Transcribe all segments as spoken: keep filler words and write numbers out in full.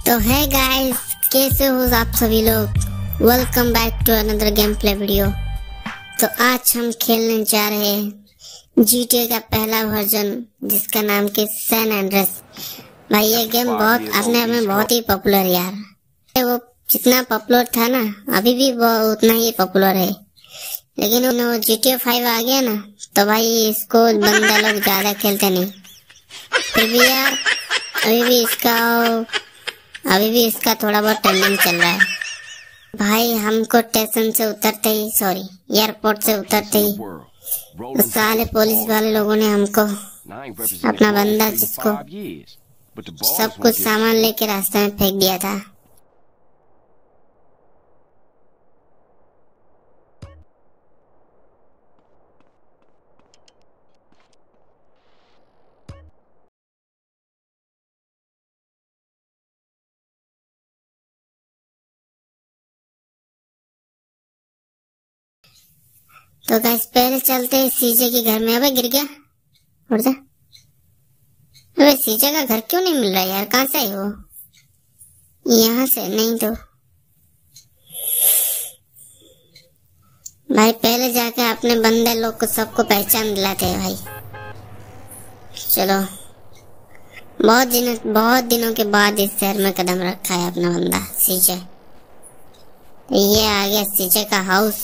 तो है गाइस, कैसे हो आप सभी लोग। Welcome back to another game play video. तो आज हम खेलने जा रहे हैं जीटीए का पहला वर्जन, जिसका नाम के सैन एंड्रेस। भाई ये गेम बहुत अपने आप में बहुत ही पॉपुलर यार। वो जितना पॉपुलर था ना, अभी भी वो उतना ही पॉपुलर है। लेकिन वो जीटीए फाइव आ गया ना, तो भाई इसको बंदा लोग ज्यादा खेलते नहीं। फिर भी यार अभी भी इसका अभी भी इसका थोड़ा बहुत ट्रेंडिंग चल रहा है। भाई हमको स्टेशन से उतरते ही, सॉरी एयरपोर्ट से उतरते ही तो साले पुलिस वाले लोगों ने हमको अपना बंदा, जिसको सब कुछ सामान लेके रास्ते में फेंक दिया था। तो गाइस पहले चलते हैं सीजे के घर में। अबे गिर गया, उठ जा। अबे सीजे का घर क्यों नहीं मिल रहा यार, कहाँ से आई वो? यहाँ से नहीं तो भाई पहले जाके अपने बंदे लोग को सबको पहचान दिलाते हैं भाई। चलो, बहुत दिनों बहुत दिनों के बाद इस शहर में कदम रखा है अपना बंदा सीजे। ये आ गया सीजे का हाउस।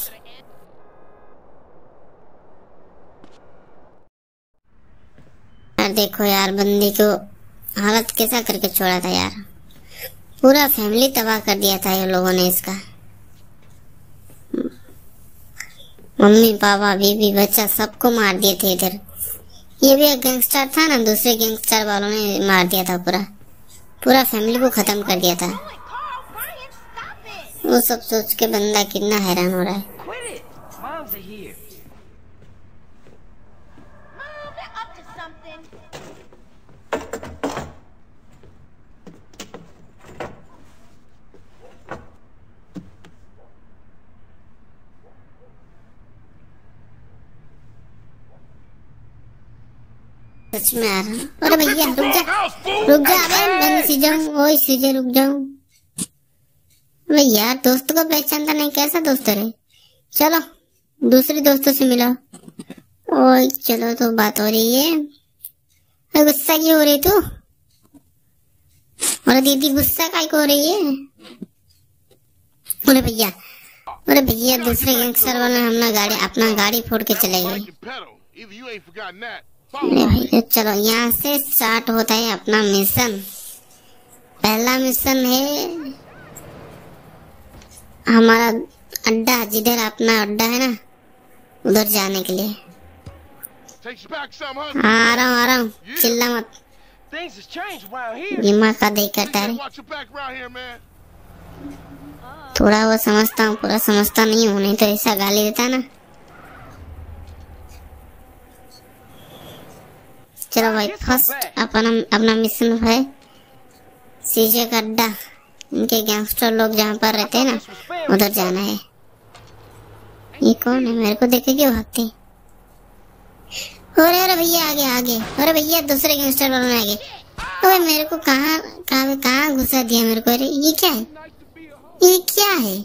देखो यार बंदी को हालत कैसा करके छोड़ा था यार, पूरा फैमिली तबाह कर दिया था ये लोगों ने इसका। मम्मी पापा बीबी बच्चा सबको मार दिए थे इधर। ये भी एक गैंगस्टर था ना, दूसरे गैंगस्टर वालों ने मार दिया था, पूरा पूरा फैमिली को खत्म कर दिया था। वो सब सोच के बंदा कितना हैरान हो रहा है। सच में आ रहा हूँ। अरे भैया रुक जा, रुक जा। अबे मैं सीजे हूँ, ओए सीजे रुक जाऊँ। अबे यार दोस्त को पहचानता नहीं, कैसा दोस्त है? चलो दूसरे दोस्तों से मिलो। ओए चलो, तो बात हो रही है। अरे गुस्सा क्यों हो रही तू? अरे दीदी गुस्सा काहे को हो रही है? अरे भैया, अरे भैया दूसरे गैंगस्टर वाले हमने गाड़ी अपना गाड़ी फोड़ के चले गए। अरे भाई चलो, यहाँ से स्टार्ट होता है अपना मिशन। पहला मिशन है हमारा अड्डा, जिधर अपना अड्डा है ना, उधर जाने के लिए। आ रहा हूँ आ रहा हूँ, चिल्ला मत। दिमाग का देख करता है, थोड़ा वो समझता हूँ, पूरा समझता नहीं हूँ, नहीं तो ऐसा गाली देता ना। चलो भाई, फर्स्ट अपना अपना मिशन है सीजे का अड्डा। इनके गैंगस्टर लोग जहाँ पर रहते हैं ना, उधर जाना है। ये कौन है? मेरे को देखे क्यों भागते? अरे अरे भैया आगे आगे। अरे भैया दूसरे गैंगस्टर वालों ने आगे। अरे मेरे को कहाँ कहाँ कहाँ घुसा दिया मेरे को? अरे ये क्या है, ये क्या है?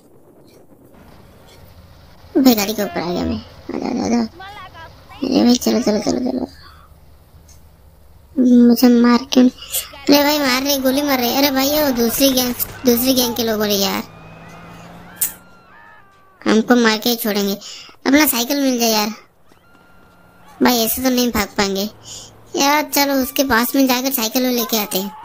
भाई गाड़ी के ऊपर आ गया मैं। आजा आजा। अरे भाई चलो चलो चलो चलो, मुझे मार क्यों? अरे भाई मार रहे, गोली मार रहे। अरे भाई वो दूसरी गैंग दूसरी गैंग के लोगों ने यार हमको मार के छोड़ेंगे। अपना साइकिल मिल जाए यार। भाई ऐसे तो नहीं भाग पाएंगे यार। चलो उसके पास में जाकर साइकिल लेके आते हैं।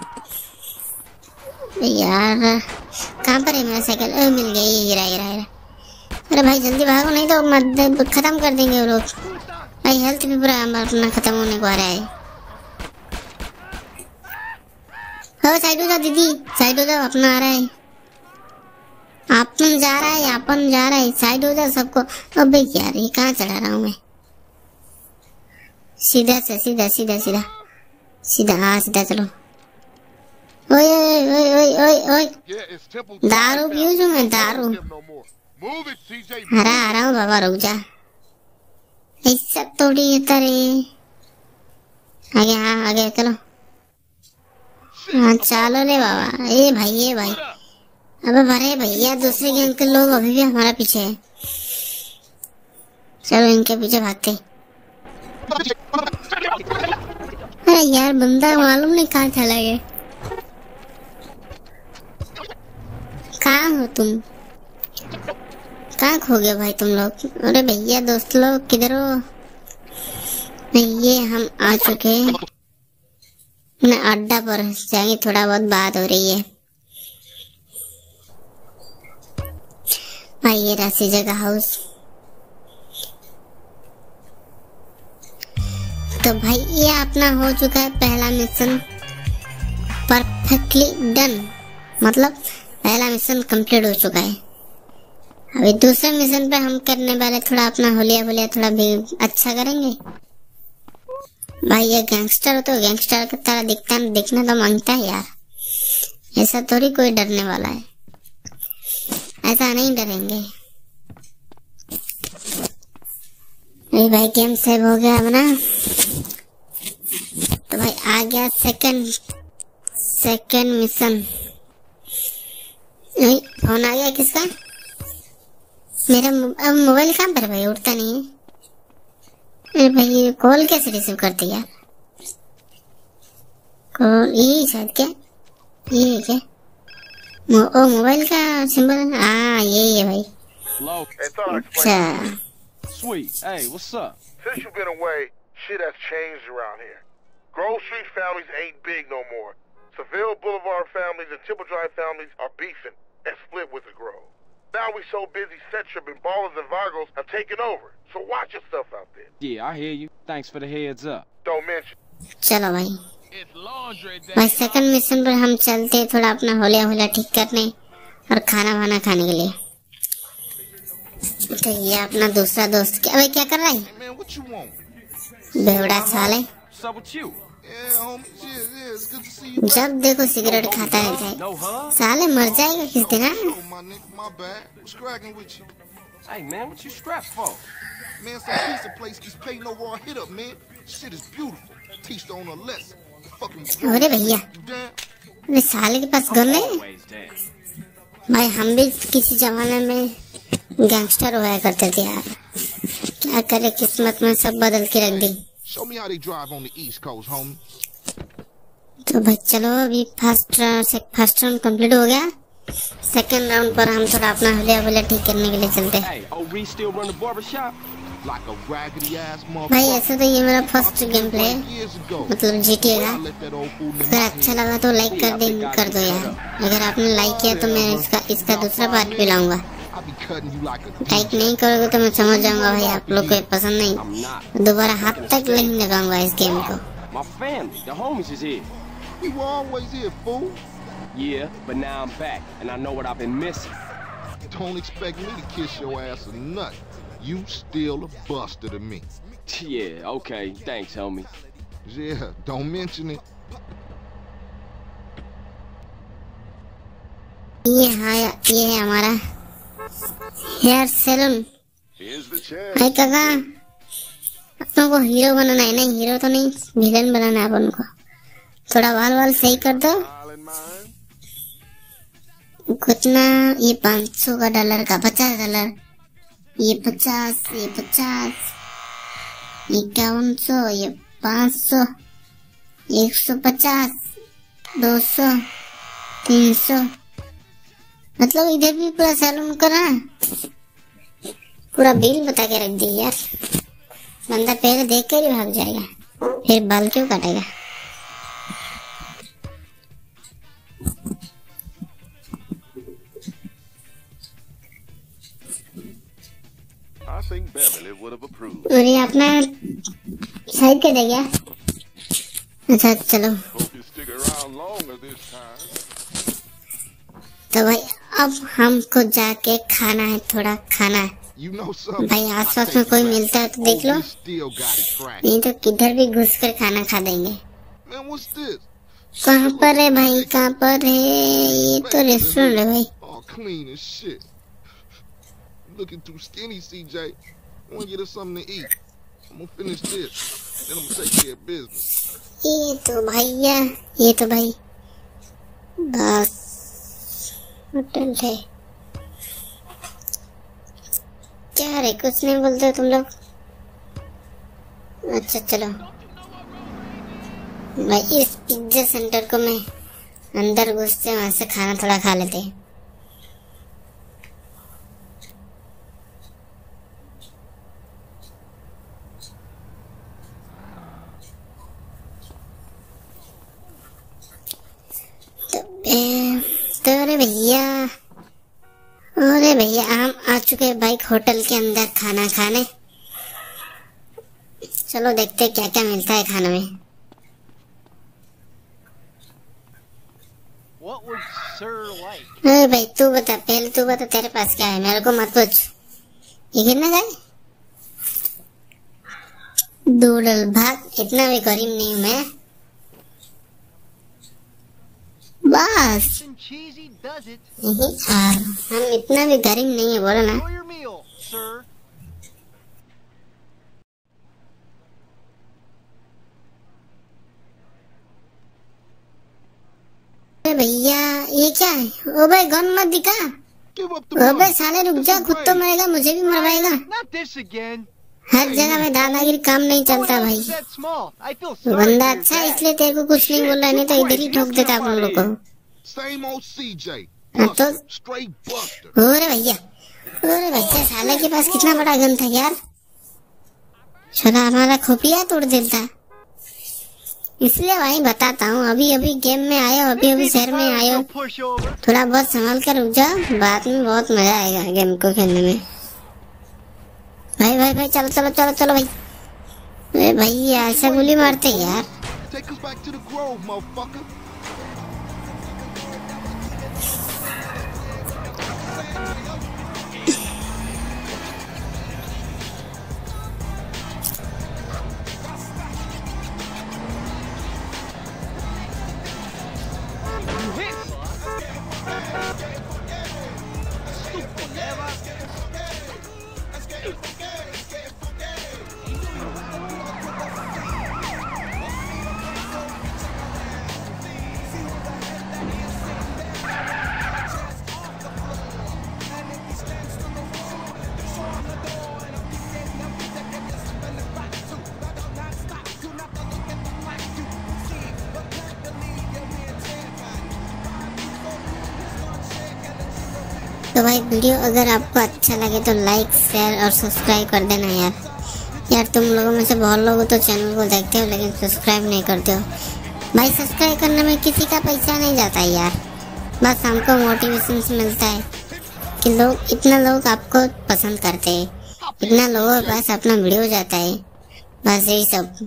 यार कहाँ पर है मेरा साइकिल? ओ मिल गया, ये हीरा हीरा हीरा। अरे भाई जल्दी भागो, नहीं तो मत खत्म कर देंगे वो लोग। भाई हेल्थ भी पूरा अपना खत्म होने को आ रहा है। हो साइड हो जाओ दीदी, साइड हो जाओ, अपना आ रहा है, अपन जा रहा है, अपन जा रहा है, साइड हो जाओ सबको। अबे यार ये कहाँ चढ़ा रहा हूँ मैं? सीधा से सीधा सीधा सीधा सीधा, हाँ सीधा चलो। ओए ओए ओए ओए ओए, दारू पीऊं जो मैं? दारू हरा हरा हूँ बाबा, रुक जा। ऐसा थोड़ी होता रे। आगे हाँ आगे चलो। हाँ चलो रे बाबा। ए भाई ए भाई, अबे अरे भैया दूसरे गैंग के लोग अभी भी हमारा पीछे है। चलो इनके पीछे भागते। अरे यार बंदा मालूम नहीं कहाँ चला गया। कहाँ हो तुम? कहाँ खो गए भाई तुम लोग? अरे भैया दोस्त लोग किधर हो? ये हम आ चुके हैं अपने अड्डा पर। जाएंगे, थोड़ा बहुत बात हो रही है भाई। ये राशि जगह हाउस। तो भाई ये अपना हो चुका है पहला मिशन परफेक्टली डन, मतलब पहला मिशन कंप्लीट हो चुका है। अभी दूसरे मिशन पे हम करने वाले थोड़ा अपना होलिया होलिया थोड़ा भी अच्छा करेंगे। भाई ये गैंगस्टर तो गैंगस्टर की तरह दिखता है, दिखना तो मांगता है यार। ऐसा थोड़ी कोई डरने वाला है, ऐसा नहीं डरेंगे। अरे भाई गेम सेव हो गया अपना। तो भाई आ गया सेकंड सेकंड मिशन। फोन आ गया किसका? मेरा अब मोबाइल कहाँ पर भाई? उठता नहीं है। अरे भाई ये कॉल कैसे रिसीव करते यार? कॉल यही शायद क्या ये है क्या? मो, ओ मोबाइल का सिंबल। हाँ यही है भाई। अच्छा Sweet. Hey, what's up? Since you've been away, shit has changed around here. Grove Street families ain't big no more. Seville Boulevard families and Temple Drive families are beefing and split with the Grove. Now we so busy, Setchup and Ballers and Vagos have taken over. So watch your stuff out there. Yeah, I hear you. Thanks for the heads up. Don't mention. चलो भाई भाई second mission पर हम चलते हैं थोड़ा अपना होलिया होलिया ठीक करने और खाना वाना खाने के लिए। तो ये अपना दूसरा दोस्त क्या भाई क्या कर रहा है? बेवड़ा साले, जब देखो सिगरेट खाता रहता है साले, मर जाएगा किस दिन। Hey man, what you strapped for? Man, some pizza place keeps paying no raw hit up, man. Shit is beautiful. Teach the owner a lesson. Fucking अरे भैया अरे साले के पास गन है भाई। हम भी किसी जमाने में गैंगस्टर हुआ करते थे यार, क्या करे किस्मत में सब बदल के रख दी। Show me how they drive on the East Coast, homie. तो भाई चलो अभी फर्स्ट फर्स्ट राउंड कंप्लीट हो गया। सेकंड राउंड पर हम थोड़ा अपना होलिया होलिया ठीक करने के लिए चलते हैं। भाई ऐसे तो ये मेरा फर्स्ट गेम प्ले है, मतलब जीटीए का। अगर अच्छा लगा तो लाइक कर दे कर दो यार। अगर आपने लाइक किया तो मैं इसका इसका दूसरा पार्ट भी लाऊंगा। लाइक नहीं करोगे तो मैं समझ जाऊंगा भाई आप लोग को पसंद नहीं, दोबारा हाथ तक नहीं लगाऊंगा इस गेम को। Yeah, but now I'm back, and I know what I've been missing. Don't expect me to kiss your ass or nothing. You still a buster to me. Yeah, okay. Thanks, homie. Yeah, don't mention it. ये हाँ ये है हमारा hair salon. भाई काका अपन को hero बनाना है। नहीं हीरो तो नहीं, विलन बनाना है अपन को। थोड़ा बाल वाल सही कर दो। कितना ये पाँच सौ का डॉलर का पचास डॉलर, ये पचास ये पचास इक्यावन सौ ये पाँच सौ एक सौ पचास दो सौ तीन सौ, मतलब इधर भी पूरा सैलून करा, पूरा बिल बता के रख दी यार। बंदा पहले देख कर ही भाग जाएगा, फिर बाल क्यों काटेगा। और ये अपना साइड कर देगा। अच्छा चलो तो भाई अब हमको जाके खाना है, थोड़ा खाना है। भाई आसपास में कोई मिलता है तो देख लो, नहीं तो किधर भी घुस कर खाना खा देंगे। कहाँ पर है भाई, कहाँ पर है? ये तो रेस्टोरेंट है भाई। Looking too skinny, C J. I want to get us something to eat. I'm gonna finish this, then I'm gonna take care of business. ये तो भैया ये तो भाई बस होटल है। क्या रे, कुछ नहीं बोलते हो तुम लोग? अच्छा चलो भाई, इस पिज्जा सेंटर को मैं अंदर घुसते वहां से खाना थोड़ा खा लेते हैं। तो, ए, तो अरे भैया अरे भैया हम आ चुके हैं बाइक होटल के अंदर खाना खाने। चलो देखते हैं क्या क्या मिलता है खाने में। What would sir like? अरे भाई तू बता, पहले तू बता तेरे पास क्या है, मेरे को मत पूछ। ये कितना का है? दूधल भात, इतना भी गरीब नहीं हूँ मैं। बस And cheesy does it. यही यार, हम इतना भी गरीब नहीं है, बोलो ना। Enjoy your meal, sir. अरे भैया ये क्या है? ओ भाई गन मत दिखा। Give up the ओ भाई money. साले रुक जा, खुद तो मरेगा मुझे भी मरवाएगा। Not this again. हर जगह में दादागिरी काम नहीं चलता Oh, भाई। that small. I feel sorry बंदा for your अच्छा है dad. इसलिए तेरे को कुछ नहीं बोल रहा, नहीं तो इधर ही ठोक देता आप लोगों को। Same old C J. हाँ तो Straight buster. अरे भैया अरे भैया साले के पास कितना बड़ा गन था यार, साला हमारा खुफिया तोड़ देता। इसलिए भाई बताता हूँ, अभी अभी गेम में आए हो, अभी अभी शहर में आए हो, Push over. थोड़ा बहुत संभाल कर रुक जाओ, बाद में बहुत मजा आएगा गेम को खेलने में। भाई भाई भाई चलो चलो चलो चलो भाई। अरे भाई ऐसा गोली मारते यार। Take us back to the Grove, motherfucker. You hit. Stupid never. तो भाई वीडियो अगर आपको अच्छा लगे तो लाइक शेयर और सब्सक्राइब कर देना यार। यार तुम लोगों में से बहुत लोग तो चैनल को देखते हो लेकिन सब्सक्राइब नहीं करते हो भाई। सब्सक्राइब करने में किसी का पैसा नहीं जाता है यार, बस हमको मोटिवेशन से मिलता है कि लोग इतना लोग आपको पसंद करते हैं, इतना लोगों के पास अपना वीडियो जाता है, बस यही सब।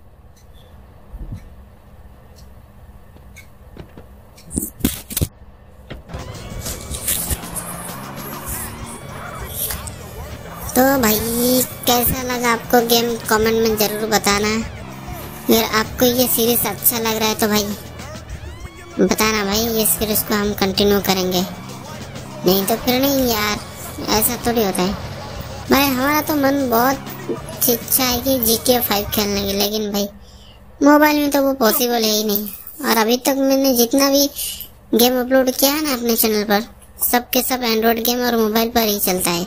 तो भाई कैसा लगा आपको गेम, कमेंट में ज़रूर बताना। अगर आपको ये सीरीज अच्छा लग रहा है तो भाई बताना भाई, ये सीरीज को हम कंटिन्यू करेंगे, नहीं तो फिर नहीं यार, ऐसा थोड़ी होता है भाई। हमारा तो मन बहुत इच्छा है कि जी टी ए फाइव खेलने की, लेकिन भाई मोबाइल में तो वो पॉसिबल है ही नहीं। और अभी तक मैंने जितना भी गेम अपलोड किया है ना अपने चैनल पर, सब के सब एंड्रॉयड गेम और मोबाइल पर ही चलता है।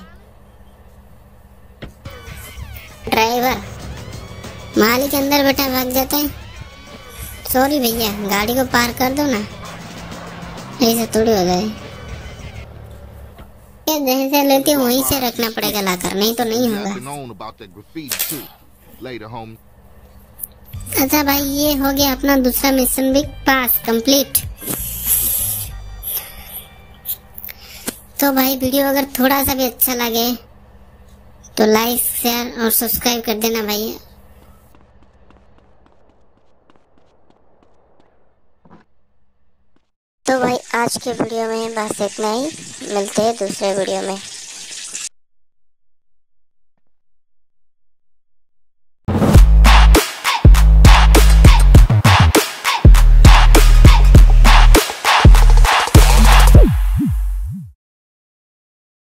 ड्राइवर मालिक अंदर बैठा भाग जाता है। सॉरी भैया गाड़ी को पार कर दो ना, ऐसा थोड़ी हो जाए। जहीं से लेते हो वहीं से रखना पड़ेगा लाकर, नहीं तो नहीं होगा। अच्छा भाई ये हो गया अपना दूसरा मिशन भी पास कंप्लीट। तो भाई वीडियो अगर थोड़ा सा भी अच्छा लगे तो लाइक शेयर और सब्सक्राइब कर देना भाई। तो भाई आज के वीडियो में बस इतना ही, मिलते हैं दूसरे वीडियो में।